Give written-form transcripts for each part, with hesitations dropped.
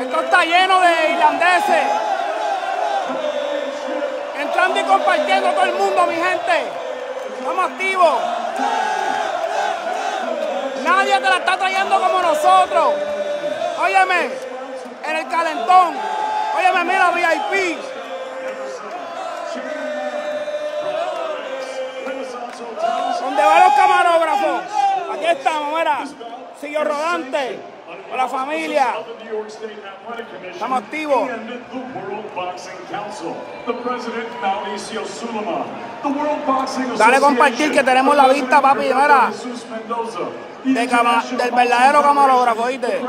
Esto está lleno de irlandeses. Entrando y compartiendo todo el mundo, mi gente. Estamos activos. Nadie te la está trayendo como nosotros. Óyeme, en el calentón. Óyeme, mira, VIP. ¿Dónde van los camarógrafos? Aquí estamos, mira. Sillo rodante. Con la familia. Estamos activos. Dale compartir que tenemos la vista, papi, mira. Del verdadero camarógrafo, ¿oíste?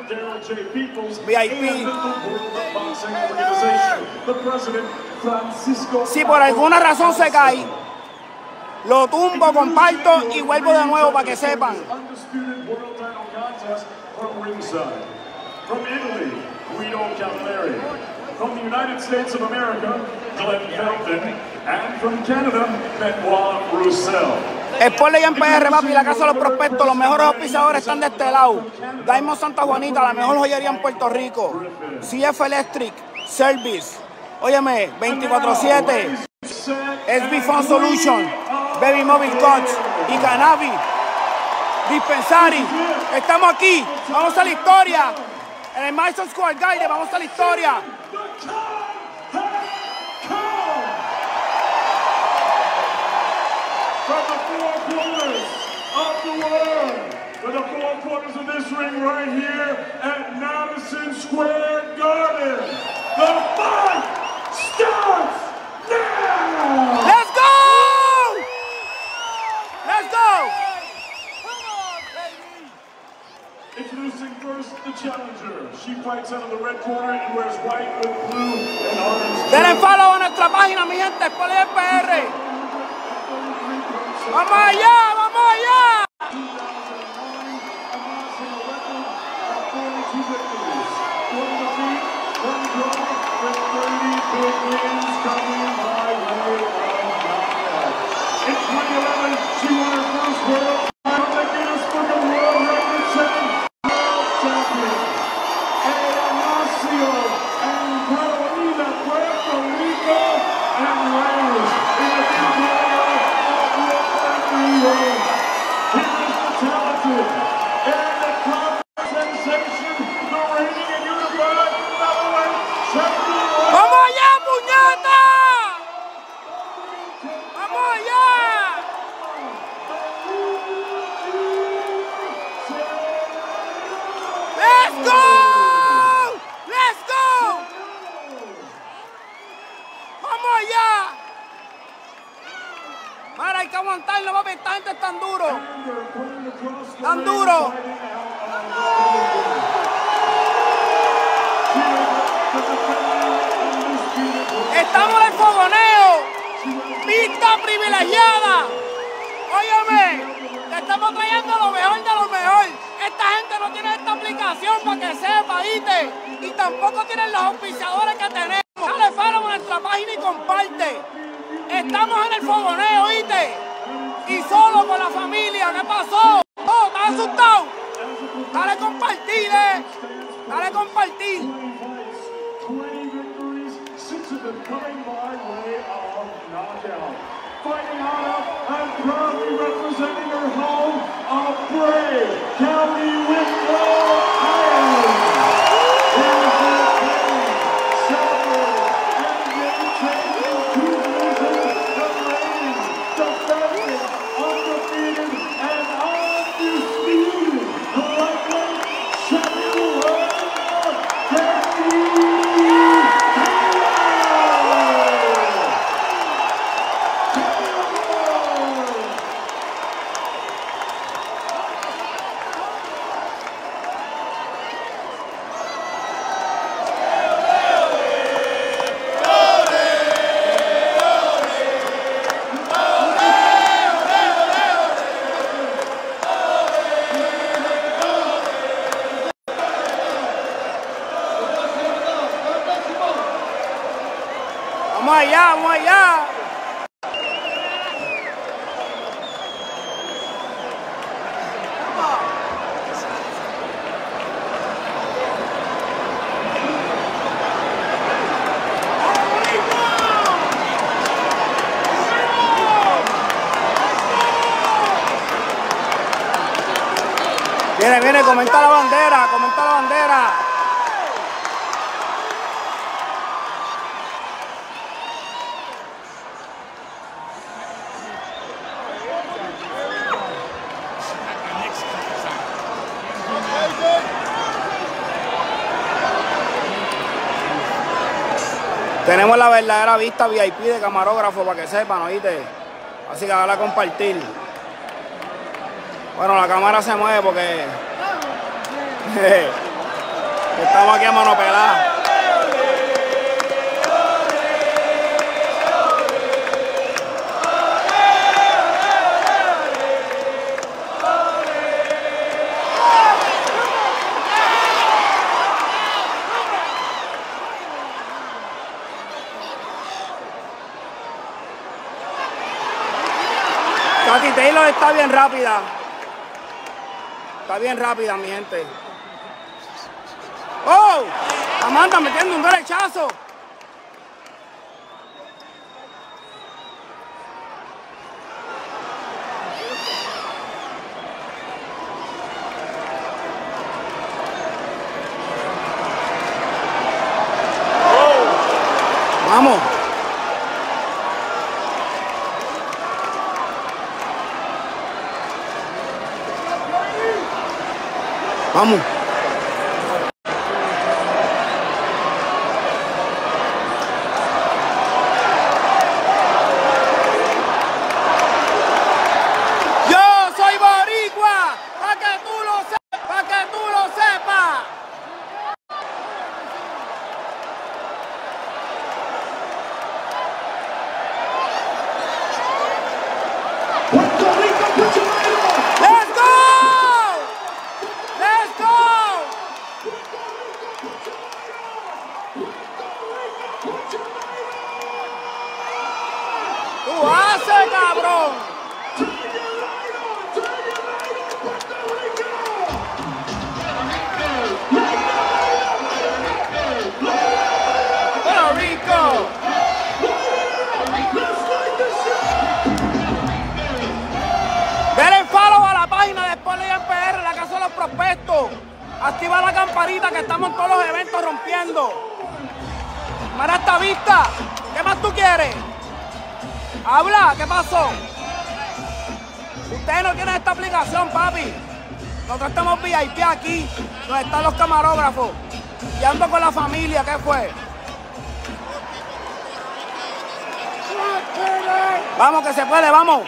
VIP. Si por alguna razón se cae, lo tumbo, comparto y vuelvo de nuevo para que sepan. From ringside, from Italy, Guido Cavalieri, from the United States of America, Glenn Felton, and from Canada, Benoit Roussel. Spoiler en PR, papi, la casa de los prospectos, los mejores auspiciadores están de este lado. Diamond Santa Juanita, la mejor joyería en Puerto Rico. CF Electric Service, óyeme, 24/7. SB Fund Solution, Baby Mobile Coach y Cannabis Dispensary. Estamos aquí, vamos a la historia. En el Madison Square Garden, vamos a la historia. From the four corners of the world, to the four corners of this ring right here at Madison Square Garden. The fight starts now! Let's go! Let's go! Introducing first the challenger. She fights out of the red corner and wears white with blue and orange. Denle follow a nuestra página, mi gente, Spoiler PR. ¡Vamos allá! ¡Vamos allá! In 2011, she won her first world title at Guinness Book of World Records champion. Ignacio and Carolina, Puerto Rico, and Reyes in the here is the talented and the confident sensation, the reigning and unified featherweight champion. ¡Vamos allá, puñeta! ¡Vamos allá! ¡Let's go! ¡Let's go! ¡Vamos allá! Mira, hay que aguantarlo, papi. Esta gente es tan duro. Tan duro. Estamos en el fogoneo. Pista privilegiada. Óyeme, te estamos trayendo lo mejor de lo mejor. Esta gente no tiene esta aplicación para que sepa, ¿viste? Y tampoco tienen los auspiciadores que tenemos. Dale follow a nuestra página y comparte. Estamos en el fogoneo, ¿viste? Y solo con la familia. ¿Qué pasó? Oh, ¿estás asustado? Dale compartir, Dale compartir. 20 victories, 6 of them coming by way of knockout. Fighting out of and proudly representing her home of Bray County, Wicklow, Ireland. Vamos allá, vamos allá. Viene, comenta la bandera, comenta la bandera. Tenemos la verdadera vista VIP de camarógrafo para que sepan, ¿oíste? Así que dale a compartir. Bueno, la cámara se mueve porque estamos aquí a mano pelada. Katy Taylor está bien rápida. Está bien rápida, mi gente. ¡Oh! Amanda metiendo un derechazo. Vamos. Vamos. Yo soy boricua, para que tú lo sepas, para que tú lo sepas. Let's go! Let's go! ¡Tú haces, cabrón! Puerto Rico. Denle follow a la página de Sport Legends PR, la casa de los prospectos. Activa la campanita que estamos en todos los eventos rompiendo. Mara esta vista. ¿Qué más tú quieres? Habla, ¿qué pasó? Ustedes no tienen esta aplicación, papi. Nosotros estamos VIP aquí, donde están los camarógrafos. Y ando con la familia, ¿qué fue? Vamos, que se puede, vamos.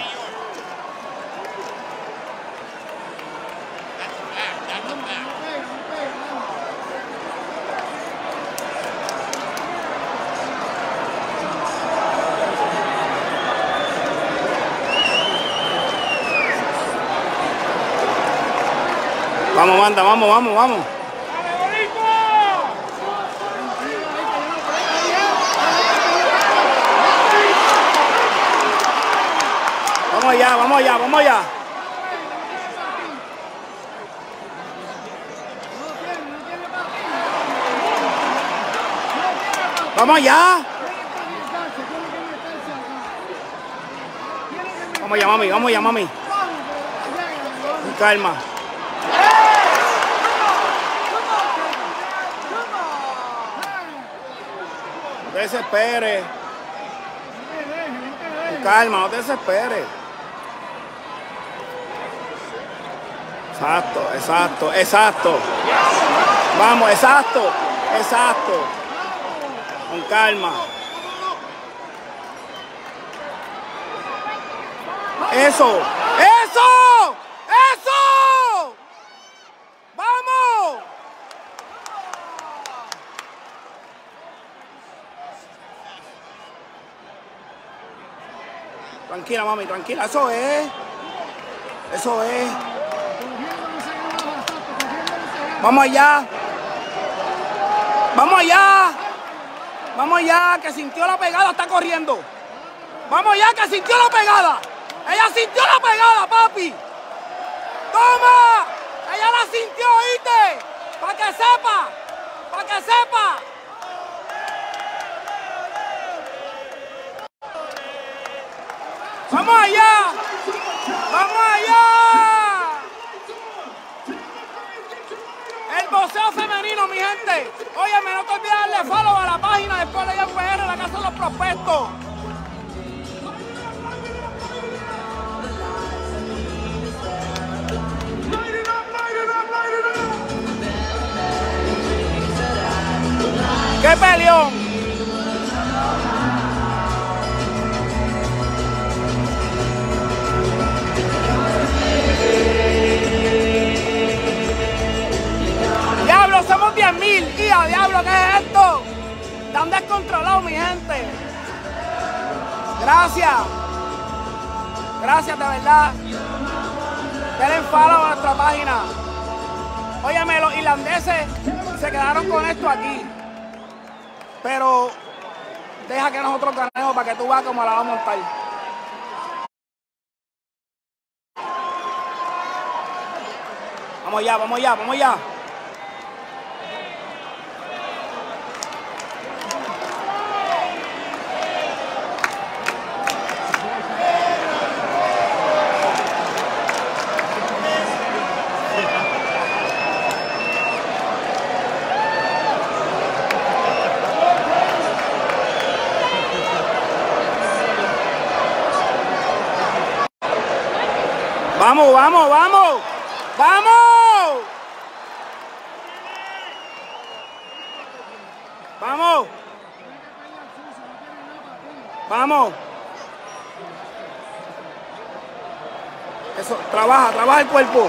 Vamos, banda, vamos, vamos, vamos. Vamos allá, vamos allá, vamos allá. Vamos allá. Vamos allá, mami, vamos allá, mami. Con calma. No te desesperes. Con calma, no te desesperes. Exacto, exacto, exacto. Vamos, exacto, exacto. Con calma. Eso, eso, eso. Vamos. Tranquila, mami, tranquila. Eso es. Eso es. Vamos allá. Vamos allá. Vamos allá, que sintió la pegada, está corriendo. Vamos allá, que sintió la pegada. Ella sintió la pegada, papi. ¡Toma! Ella la sintió, ¿oíste? Para que sepa. Para que sepa. ¡Vamos allá! ¡Vamos allá! femenino, mi gente. Óyeme, no te olvides darle follow a la página de Poleyan PR, la casa de los prospectos. ¡Qué peleón! ¡Diablo, somos 10.000! ¡Y a diablo, qué es esto! Están descontrolados, mi gente. Gracias. Gracias, de verdad. Denle follow a nuestra página. Óyeme, los irlandeses se quedaron con esto aquí. Pero deja que nosotros ganemos para que tú veas cómo la vamos a montar. Vamos allá, vamos allá, vamos allá. ¡Vamos, vamos, vamos! ¡Vamos! ¡Vamos! ¡Vamos! Eso, trabaja, trabaja el cuerpo.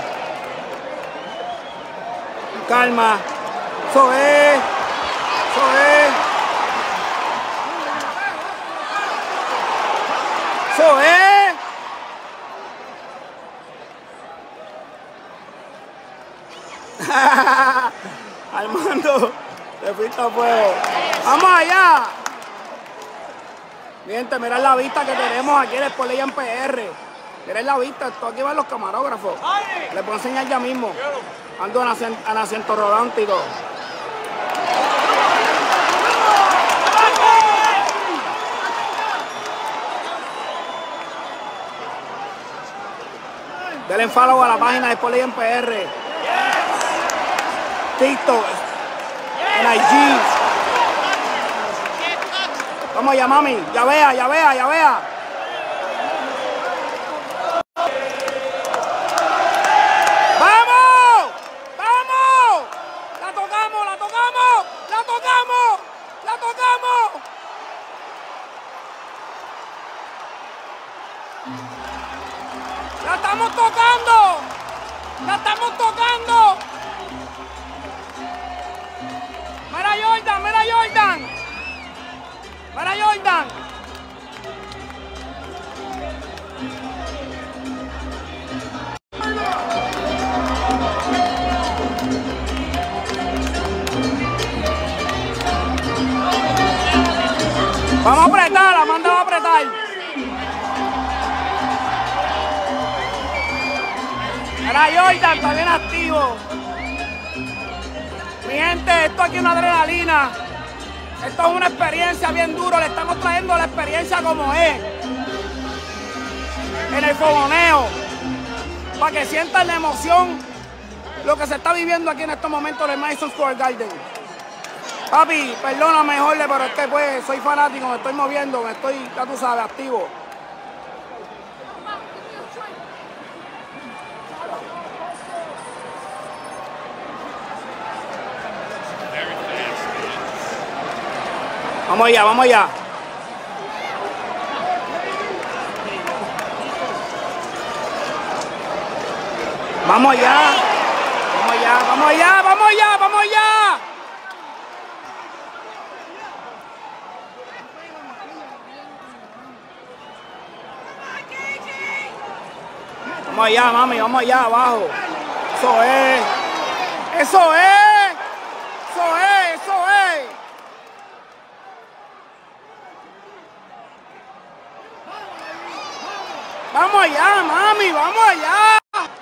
Calma. Eso es. Eso es. Eso es. Armando, te fuiste a fuego. ¡Vamos allá! Mi gente, mirad la vista que tenemos aquí en el Poleyan PR. Mirad la vista, esto aquí van los camarógrafos. Les puedo enseñar ya mismo. Ando en asiento rodante y todo. Denle follow a la página de Poleyan PR. TikTok, en IG. Vamos allá, mami. Ya vea, ya vea, ya vea. ¡Vamos! ¡Vamos! ¡La tocamos, la tocamos! ¡La tocamos! ¡La tocamos! ¡La estamos tocando! ¡La estamos tocando! ¡Mira Jordan! ¡Mira Jordan! ¡Mira Jordan! Vamos a apretar, la manda a apretar. Mira Jordan, está bien activo. Mi gente, esto aquí es una adrenalina. Esto es una experiencia bien dura. Le estamos trayendo la experiencia como es. En el fogoneo. Para que sientan la emoción. Lo que se está viviendo aquí en estos momentos en el Madison Square Garden. Papi, perdóname, Jorge, pero es que pues soy fanático, me estoy moviendo, me estoy, ya tú sabes, activo. Vamos allá, vamos allá. Vamos allá. Vamos allá, vamos allá, vamos allá, vamos allá. Vamos allá, mami, vamos allá abajo. Eso es. Eso es. Eso es, eso es. Vamos allá, mami, vamos allá.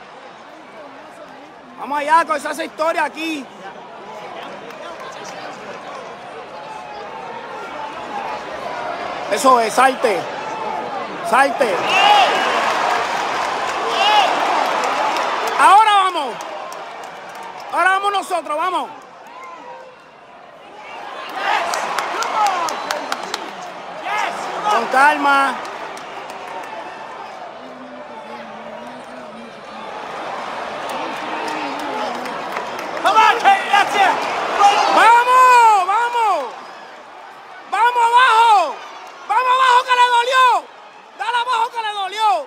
Vamos allá con esa historia aquí. Eso es, salte. Salte. Ahora vamos. Ahora vamos nosotros, vamos. Con calma. ¡Vamos! ¡Vamos! ¡Vamos abajo! ¡Vamos abajo que le dolió! ¡Dale abajo que le dolió!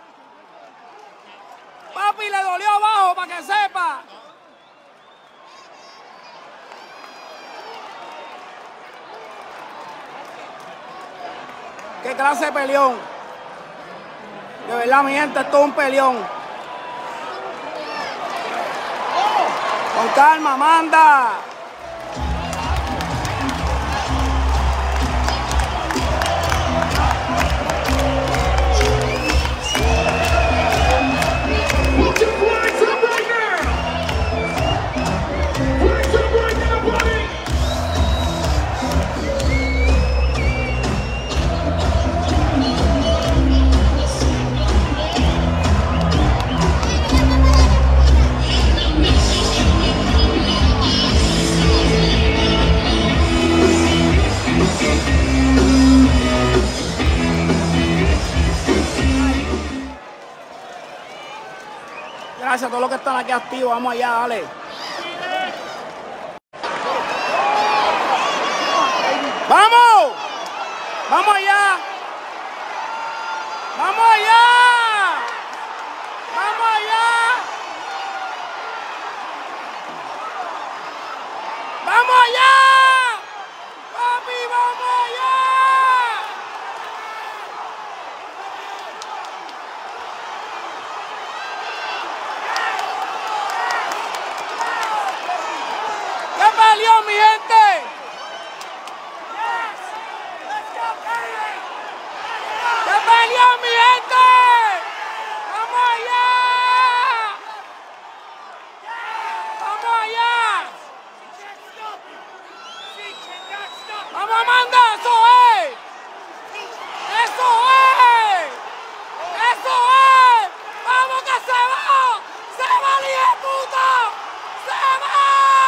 Papi, le dolió abajo para que sepa. ¡Qué clase de peleón! De verdad, mi gente, esto es un peleón. Con calma, manda. Gracias a todos los que están aquí activos. Vamos allá, dale. ¡Vamos! ¡Vamos allá! ¡Vamos allá! ¡Vamos allá! ¡Vamos allá! ¡Papi, vamos allá! ¡Peleó, mi gente! ¡Qué peleó, mi gente! ¡Vamos allá! ¡Vamos allá! ¡Vamos, Amanda! ¡Eso es! ¡Eso es! ¡Eso es! ¡Vamos que se va! ¡Se va el hijo de puta! ¡Se va!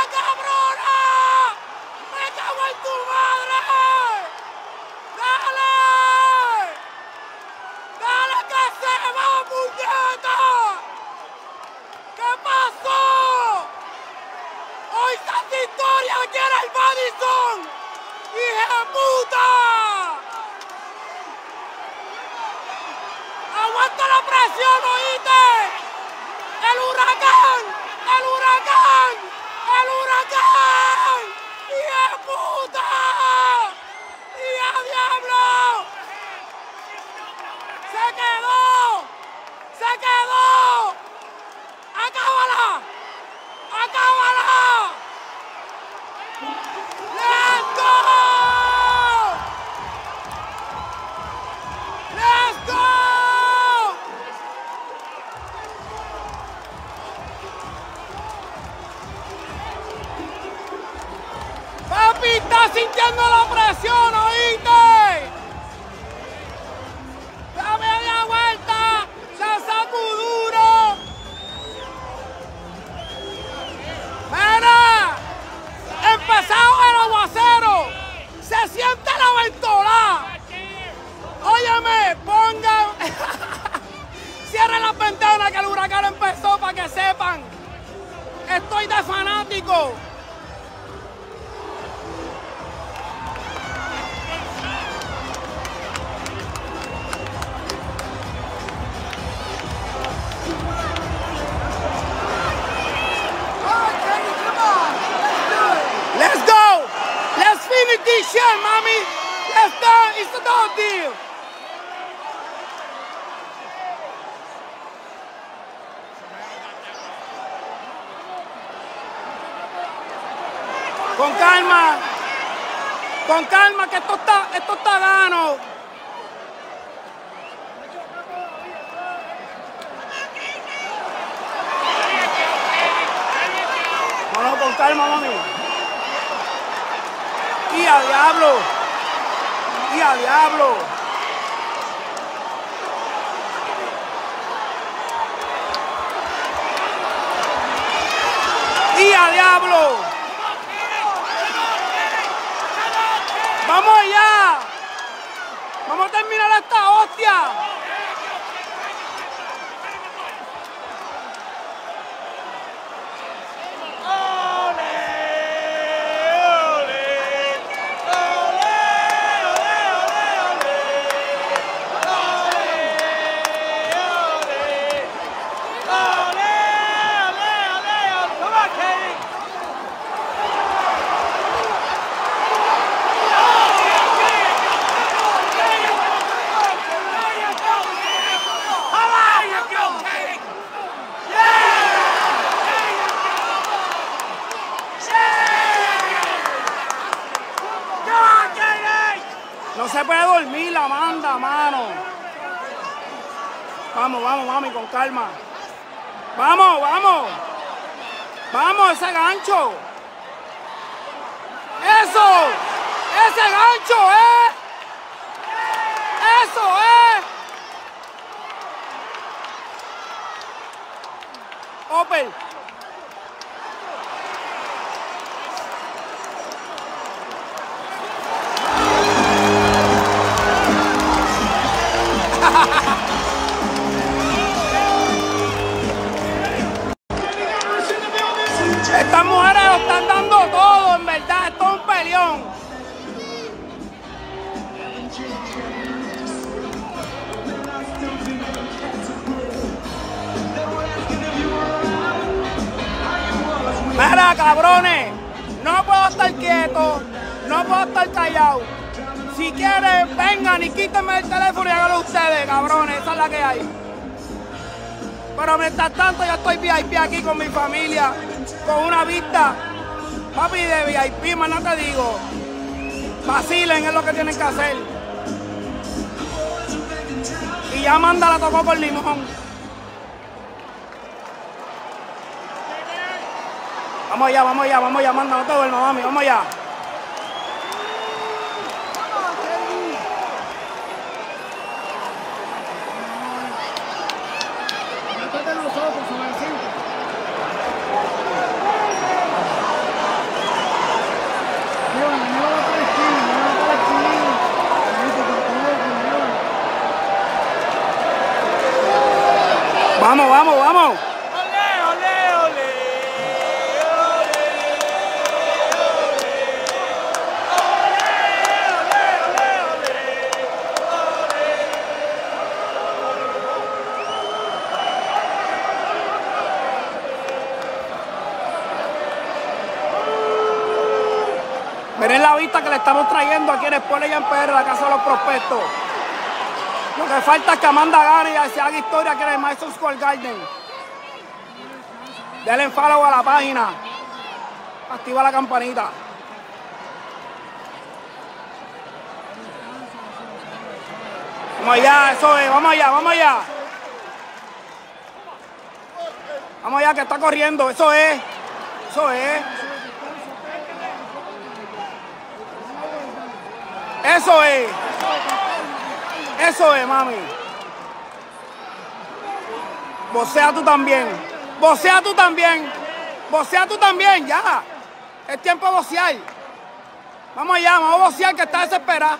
¡En tu madre! ¡Dale! ¡Dale que se va, puñeta! ¿Qué pasó? Hoy está victoria aquí en el Madison. ¡Hija de puta! ¡Aguanta la presión, oíste! ¡El huracán! ¡El huracán! ¡El huracán! ¡Hija de puta! ¡Hija de diablo! ¡Se quedó! ¡Se quedó! ¡Acábala! ¡Acábala! ¡Let's go! ¡Let's go! Papi, está sintiendo la presión, ¿oíste? La media vuelta, la saco duro. Mira, empezado el aguacero, se siente la ventolá. Óyeme, pongan, cierren las ventanas que el huracán empezó para que sepan. Estoy de fanático. Let's go! Let's finish this shit, mommy! Let's go! It's a done deal! Con calma, que esto está gano. No, con calma, mami. ¡Y a diablo! ¡Y a diablo! ¡Y a diablo! ¡Vamos allá! ¡Vamos a terminar esta hostia. No se puede dormir la Amanda, mano. Vamos, vamos, mami, con calma. Vamos, vamos. Vamos, ese gancho. Eso. Ese gancho, Eso, Opel. Estas mujeres lo están dando todo, en verdad, esto es un peleón. Mira, cabrones, no puedo estar quieto, no puedo estar callado. Si quieren, vengan y quítenme el teléfono y háganlo ustedes, cabrones, esa es la que hay. Pero mientras tanto, yo estoy VIP aquí con mi familia, con una vista, papi, de VIP, más no te digo. Vacilen, es lo que tienen que hacer. Y ya Amanda la tocó con limón. Vamos allá, vamos allá, vamos allá, Amanda, no te duermas, mami, vamos allá. Vamos, vamos, vamos. Miren la vista que le estamos trayendo aquí en Spoiler en PR, la casa de los prospectos. Lo que falta es que Amanda gane y se haga historia aquí en el Madison Square Garden. Denle follow a la página. Activa la campanita. Vamos allá, eso es, vamos allá, vamos allá. Vamos allá, que está corriendo, eso es. Eso es. Eso es. Eso es, mami. Vocea tú también. Vocea tú también. Vocea tú también, ya. Es tiempo de vocear. Vamos allá, vamos a vocear que está desesperada.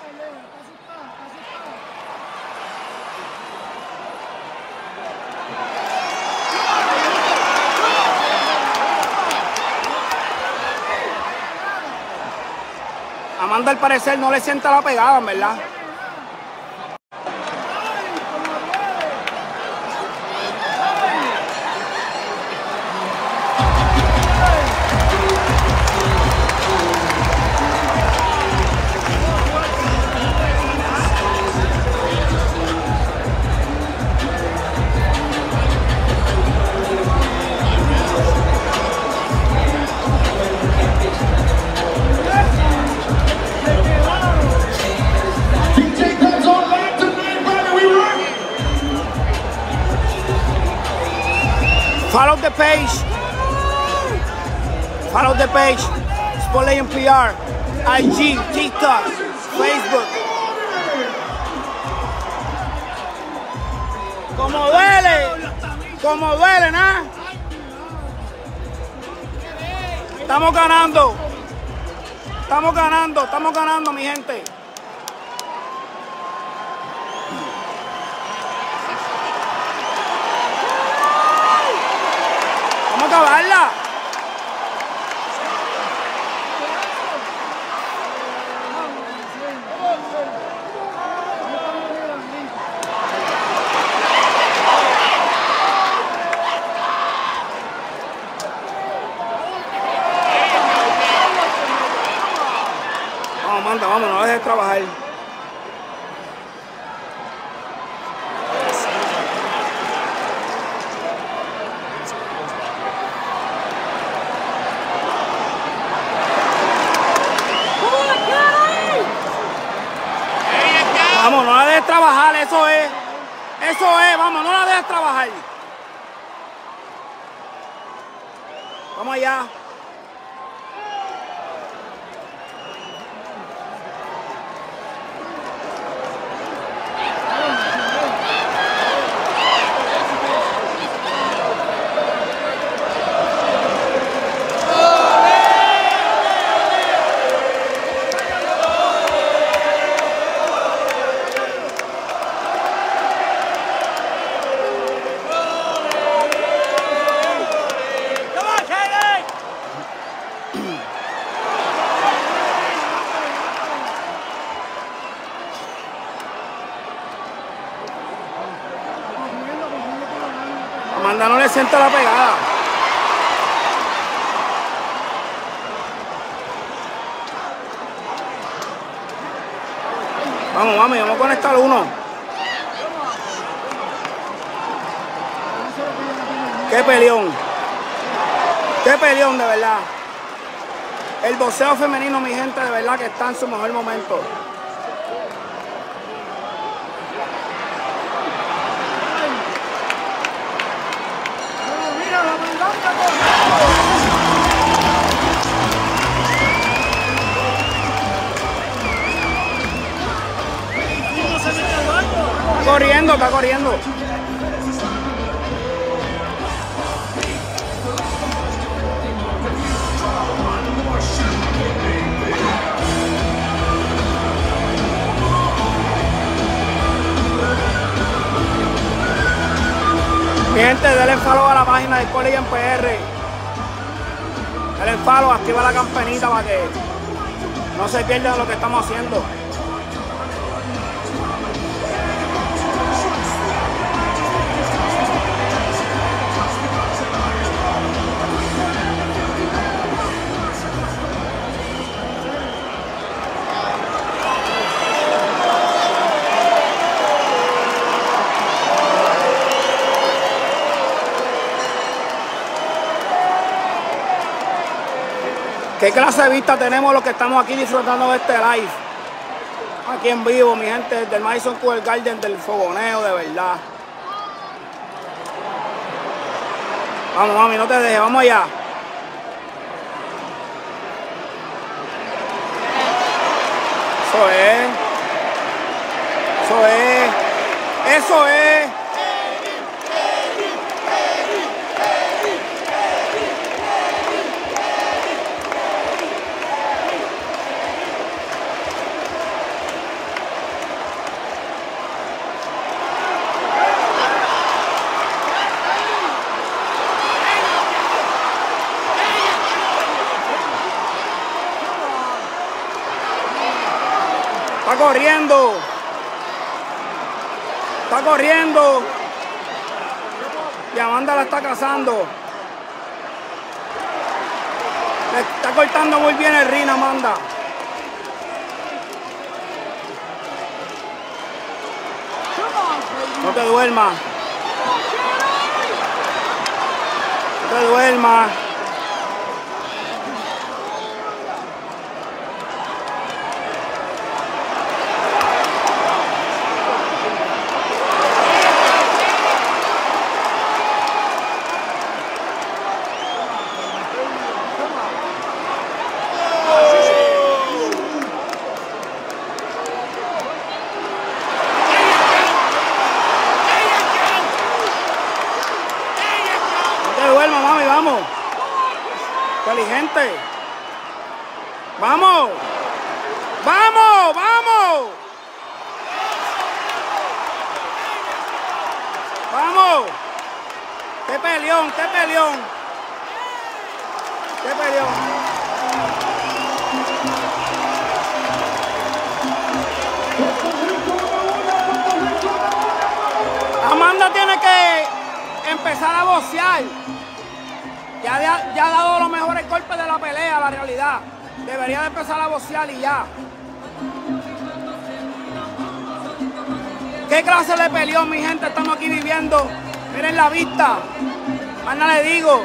Amanda al parecer no le sienta la pegada, en verdad. Follow the page. Follow the page. Spoiler PR. IG, TikTok, Facebook. Como duele, ¿no? Estamos ganando, mi gente. acabarla. Vamos, Amanda, vamos, no dejes trabajar. Vamos, no la dejes trabajar, eso es, vamos, no la dejes trabajar. Vamos allá. Amanda no le sienta la pegada. Vamos, mami, vamos a conectar uno. Qué peleón. Qué peleón, de verdad. El boxeo femenino, mi gente, de verdad que está en su mejor momento. Está corriendo, está corriendo. Mi gente, denle follow a la página de College en PR. Denle follow, activa la campanita para que no se pierdan lo que estamos haciendo. ¿Qué clase de vista tenemos los que estamos aquí disfrutando de este live? Aquí en vivo, mi gente, del Madison Square Garden, del fogoneo, de verdad. Vamos, mami, no te dejes, vamos allá. Eso es. Eso es. Eso es. Está corriendo. Está corriendo. Y Amanda la está cazando. Le está cortando muy bien el ring, Amanda. No te duermas. No te duermas. Vamos. Inteligente. Vamos. Vamos, vamos. Vamos. Qué peleón, qué peleón. ¿Qué peleó? Amanda tiene que empezar a boxear. Ya ha dado los mejores golpes de la pelea, la realidad. Debería de empezar a boxear y ya. ¿Qué clase de peleón, mi gente, estamos aquí viviendo? Miren la vista. Más nada le digo.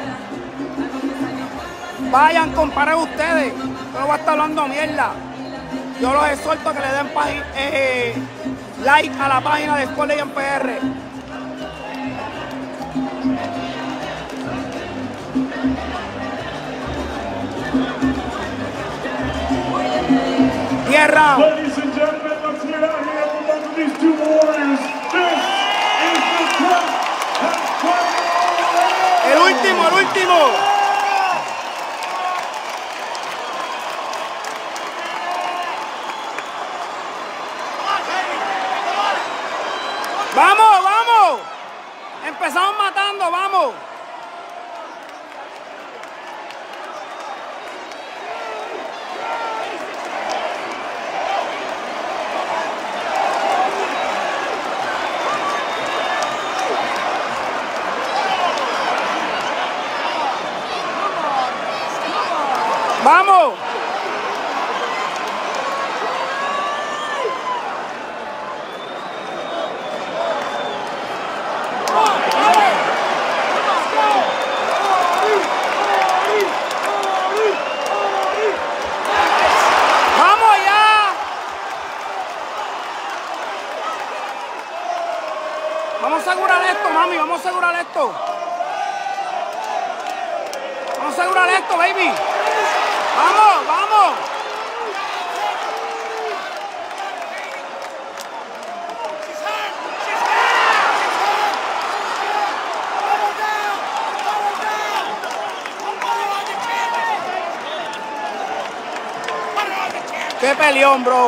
Vayan, comparen ustedes. Yo no voy a estar hablando mierda. Yo los exhorto a que le den like a la página de Sport Legends PR. Tierra. Ladies and gentlemen, let's get out here for both of these two warriors. This is the 10th and final round. El último, el último. ¡Vamos, vamos! Empezamos matando, vamos. ¡Vamos! ¡Vamos ya! Vamos a asegurar esto, mami, vamos a asegurar esto. Vamos a asegurar esto, baby. ¡Vamos, vamos! ¡Qué peleón, bro!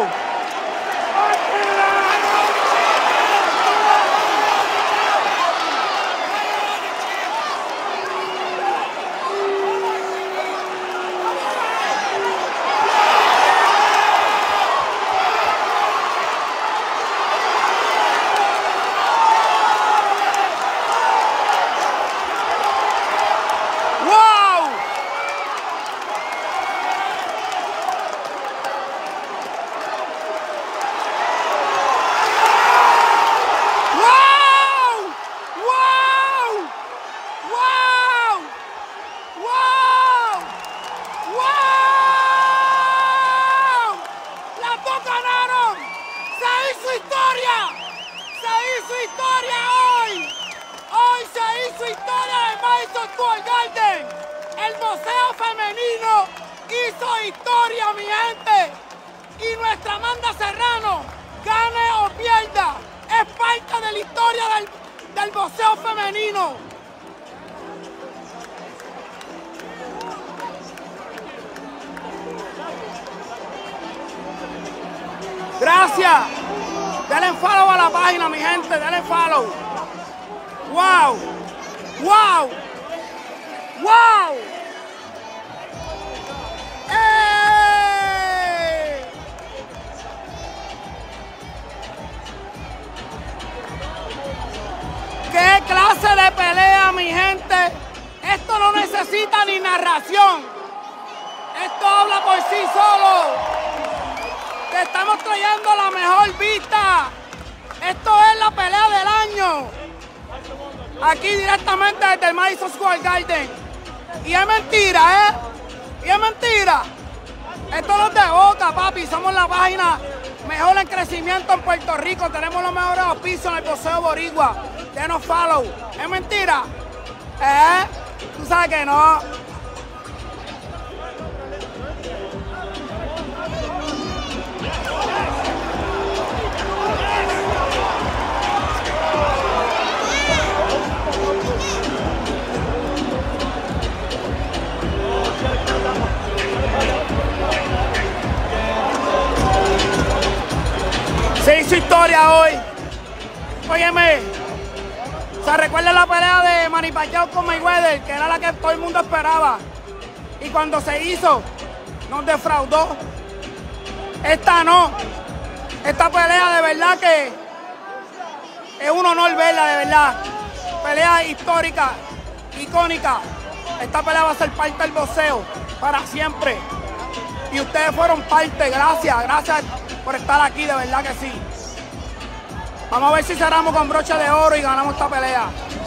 El boxeo femenino hizo historia, mi gente. Y nuestra Amanda Serrano, gane o pierda, es parte de la historia del boxeo femenino. Gracias. Denle follow a la página, mi gente. Denle follow. Wow. Wow. ¡Wow! ¡Ey! ¡Qué clase de pelea, mi gente! Esto no necesita ni narración. Esto habla por sí solo. Te estamos trayendo la mejor vista. Esto es la pelea del año. Aquí directamente desde el Madison Square Garden. Y es mentira, ¿eh? Y es mentira. Esto no es de boca, papi. Somos la página mejor en crecimiento en Puerto Rico. Tenemos los mejores auspicios en el boxeo boricua. Denos follow. ¿Es mentira? Tú sabes que no. Se hizo historia hoy. Óyeme, ¿se recuerda la pelea de Manny Pacquiao con Mayweather? Que era la que todo el mundo esperaba. Y cuando se hizo, nos defraudó. Esta no. Esta pelea de verdad que es un honor verla, de verdad. Pelea histórica, icónica. Esta pelea va a ser parte del boxeo para siempre. Y ustedes fueron parte. Gracias, gracias por estar aquí, de verdad que sí. Vamos a ver si cerramos con broche de oro y ganamos esta pelea.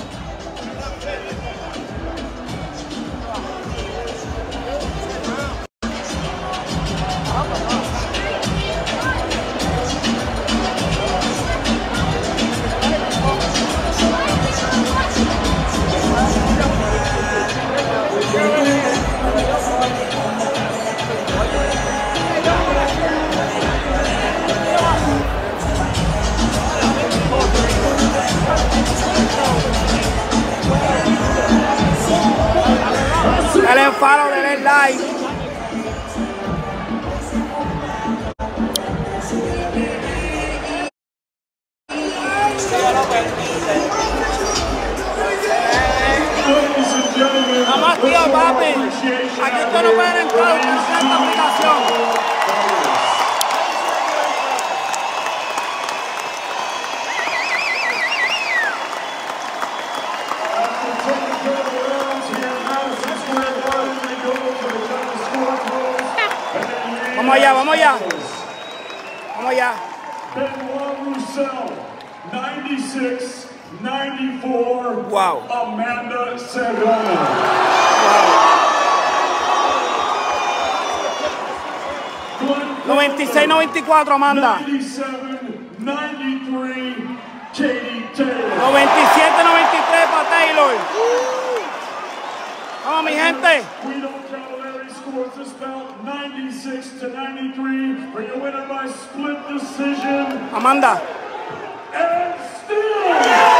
Denle follow, denle like. Vamos, tío, papi. Aquí ustedes no pueden entrar, ustedes no tienen esta aplicación. Vamos allá, vamos allá. Vamos allá. Benoit Roussel, 96-94. Wow. Amanda Serrano. Wow. 96-94, Amanda. 97-93, Katie Taylor. 97-93 para Taylor. Vamos, mi gente. Guido Cavalieri scores this bout 96-93 for your winner by split decision. Amanda. And still.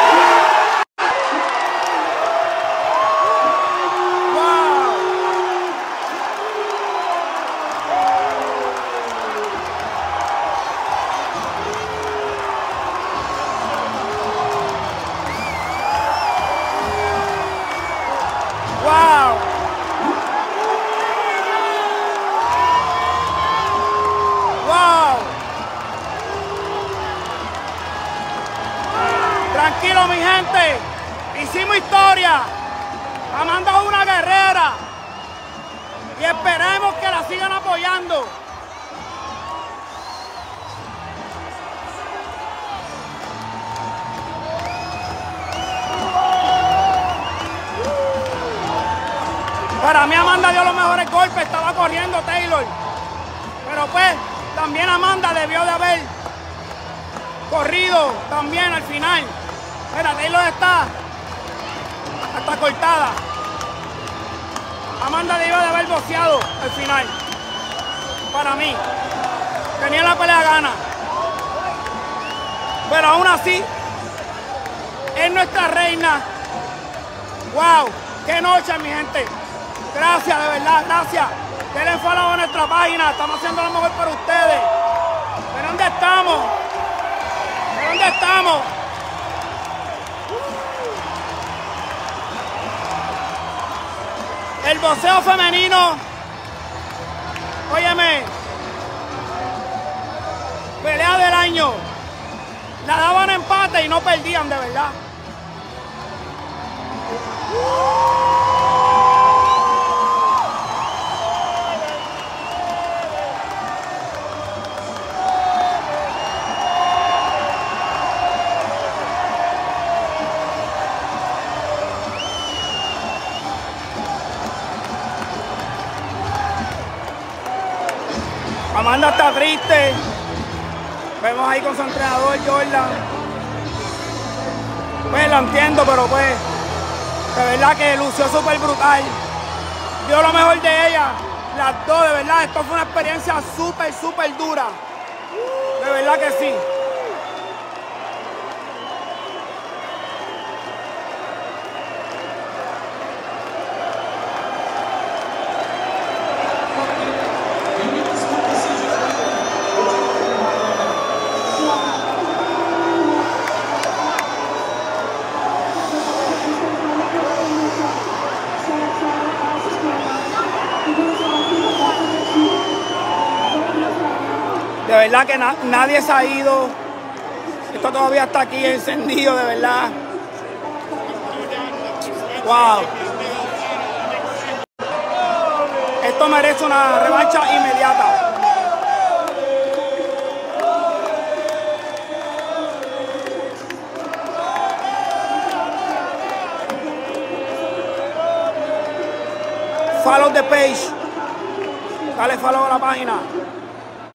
Tranquilo, mi gente. Hicimos historia. Amanda es una guerrera. Y esperemos que la sigan apoyando. Para mí Amanda dio los mejores golpes. Estaba corriendo Taylor. Pero pues, también Amanda debió de haber corrido también al final. Mira, Taylor está cortada. Amanda debió de haber boxeado al final. Para mí. Tenía la pelea gana. Pero aún así, es nuestra reina. ¡Wow! ¡Qué noche, mi gente! Gracias, de verdad, gracias. Denle follow a nuestra página. Estamos haciendo lo mejor para ustedes. ¿De dónde estamos? ¿De dónde estamos? El boxeo femenino, óyeme, pelea del año, la daban empate y no perdían, de verdad. Amanda está triste. Vemos ahí con su entrenador Jordan. Pues lo entiendo, pero pues de verdad que lució súper brutal. Dio lo mejor de ella. Las dos, de verdad, esto fue una experiencia súper dura. De verdad que sí. De verdad que nadie se ha ido. Esto todavía está aquí encendido, de verdad. Wow. Esto merece una revancha inmediata. Follow the page. Dale follow a la página.